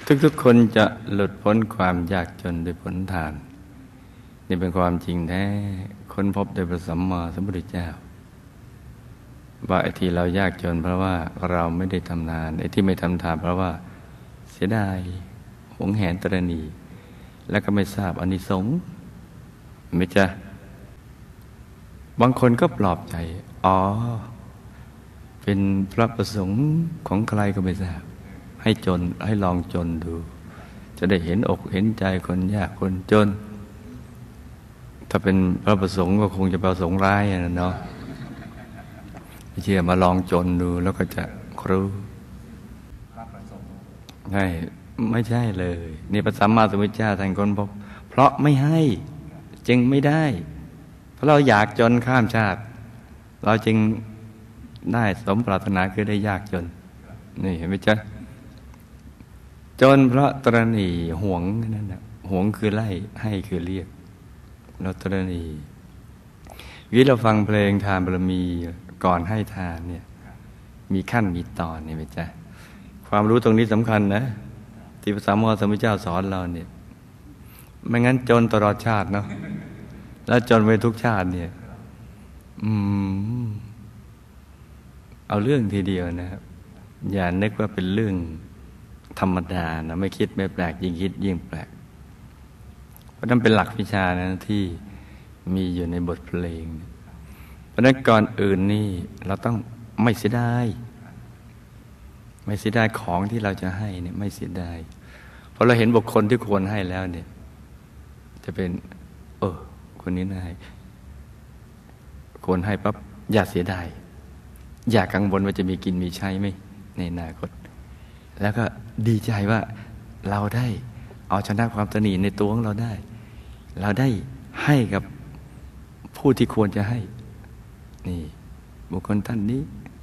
ทุกๆคนจะหลุดพ้นความยากจนด้วยผลทานนี่เป็นความจริงแท้ค้นพบโดยพระสัมมาสัมพุทธเจ้าว่าไอ้ที่เรายากจนเพราะว่าเราไม่ได้ทำทานไอ้ที่ไม่ทำทานเพราะว่าเสียดายหวงแหนตระหนี่แล้วก็ไม่ทราบอานิสงส์ไม่จ้ะบางคนก็ปลอบใจอ๋อเป็นพระประสงค์ของใครก็ไม่ทราบให้จนให้ลองจนดูจะได้เห็นอกเห็นใจคนยากคนจนถ้าเป็นพระประสงค์ก็คงจะประสงค์ร้ายนะเนาะไม่เชื่อมาลองจนดูแล้วก็จะรู้ใช่ไม่ใช่เลยนี่พระสัมมาสัมพุทธเจ้าท่านค้นพบเพราะไม่ให้จึงไม่ได้เพราะเราอยากจนข้ามชาติเราจึงได้สมปรารถนาคือได้ยากจนนี่เห็นไหมจ๊ะจนเพราะตระหนี่หวงนั่นแหละหวงคือไล่ให้คือเรียกเราตระหนี่วิเราฟังเพลงทานบารมีก่อนให้ทานเนี่ยมีขั้นมีตอนนี่ไหมจ๊ะความรู้ตรงนี้สำคัญนะที่พระสัมมาสัมพุทธเจ้าสอนเราเนี่ยไม่งั้นจนตลอดชาติเนาะแล้วจนไปทุกชาติเนี่ยเอาเรื่องทีเดียวนะครับอย่านึกว่าเป็นเรื่องธรรมดานะไม่คิดไม่แปลกยิ่งคิดยิ่งแปลกเพราะนั่นเป็นหลักวิชานะที่มีอยู่ในบทเพลงเพราะนั้นก่อนอื่นนี่เราต้องไม่เสียดายของที่เราจะให้เนี่ยไม่เสียดายเพราะเราเห็นบุคคลที่ควรให้แล้วเนี่ยจะเป็นคนนี้น่าให้ควรให้ปั๊บอย่าเสียดายอย่ากังวลว่าจะมีกินมีใช้ไหมในอนาคตแล้วก็ดีใจว่าเราได้เอาชนะความตนีในตัวของเราได้เราได้ให้กับผู้ที่ควรจะให้นี่บุคคลท่านนี้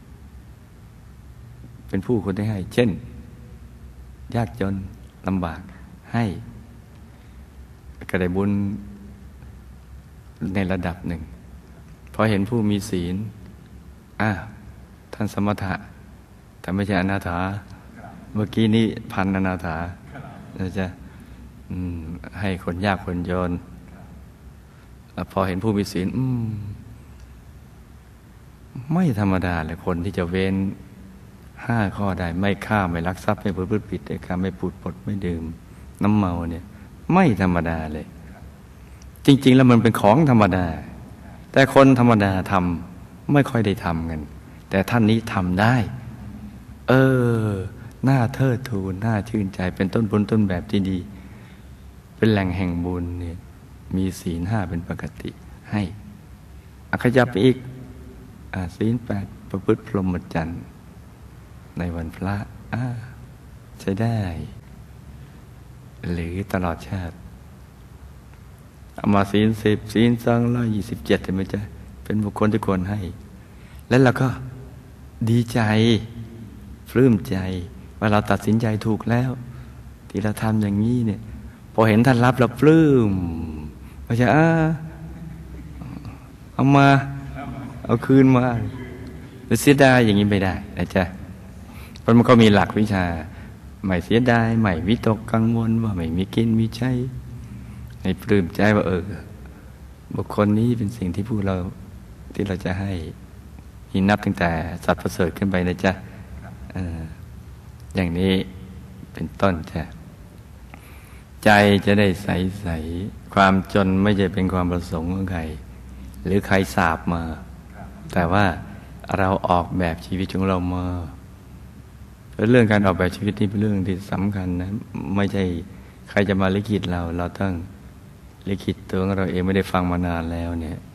เป็นผู้ควรได้ให้เช่นยากจนลำบากให้ก็ได้บุญในระดับหนึ่งพอเห็นผู้มีศีลท่านสมถะแต่ไม่ใช่อนาถาเมื่อกี้นี้พันอนาถาเราจะให้คนยากคนจนพอเห็นผู้มีศีลไม่ธรรมดาเลยคนที่จะเว้น5 ข้อได้ไม่ฆ่าไม่ลักทรัพย์ไม่ประพฤติผิดไม่ฆ่าไม่พูดปดไม่ดื่มน้ำเมาเนี่ยไม่ธรรมดาเลยจริงๆแล้วมันเป็นของธรรมดาแต่คนธรรมดาทำไม่ค่อยได้ทำกันแต่ท่านนี้ทำได้น่าเทิดทูนน่าชื่นใจเป็นต้นบุญต้นแบบที่ดีเป็นแหล่งแห่งบุญเนี่ยมีศีล 5เป็นปกติให้ขยับไปอีกศีล 8ประพฤติพรหมจรรย์ในวันพระใช้ได้หรือตลอดชาติเอามาศีล 10ศีล 227เห็นไหมจ๊ะเป็นบุคคลที่ควรให้แล้วเราก็ดีใจปลื้มใจว่าเราตัดสินใจถูกแล้วที่เราทำอย่างนี้เนี่ยพอเห็นท่านรับเราปลื้มไม่ใช่เอามาเอาคืนมาเสียดายอย่างนี้ไม่ได้นะจ๊ะเพราะมันก็มีหลักวิชาไม่เสียดายไม่วิตกกังวลว่าไม่มีกินมีใช้ให้ปลื้มใจว่าบุคคลนี้เป็นสิ่งที่พวกเราที่เราจะให้ที่นับตั้งแต่สัตว์ประเสริฐขึ้นไปนะจ๊ะอย่างนี้เป็นต้นจ้ะใจจะได้ใสๆความจนไม่ใช่เป็นความประสงค์ของใครหรือใครสาบมาแต่ว่าเราออกแบบชีวิตของเรามาเรื่องการออกแบบชีวิตนี่เป็นเรื่องที่สำคัญนะไม่ใช่ใครจะมาลิขิตเราต้องลิขิตตัวของเราเองไม่ได้ฟังมานานแล้วเนี่ย